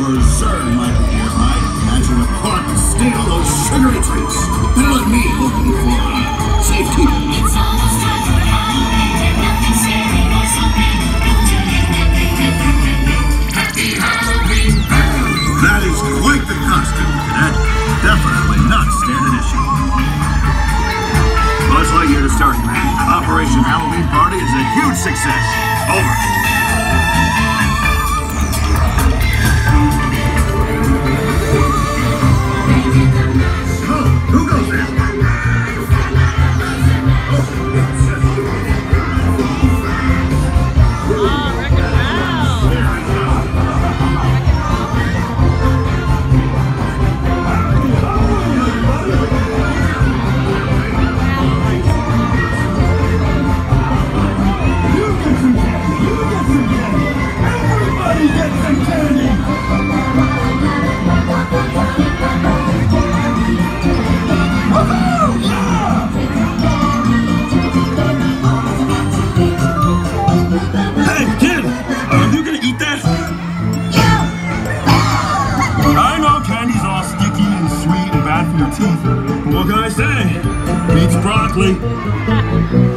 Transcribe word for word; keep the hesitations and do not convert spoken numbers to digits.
Berserk might be here, right? Imagine a plot to steal those sugary treats. Better let me look in for uh, safety. It's almost time for Halloween, and nothing's scary or something. Happy Halloween! That is quite the costume, Cadet. Definitely not standard issue. Buzz Lightyear to start, man. Operation Halloween Party is a huge success. Over. Who goes there? Oh, Wreck-It Everybody get some candy! Hey, kid! Are you gonna eat that? I know candy's all sticky and sweet and bad for your teeth. What can I say? Beats broccoli.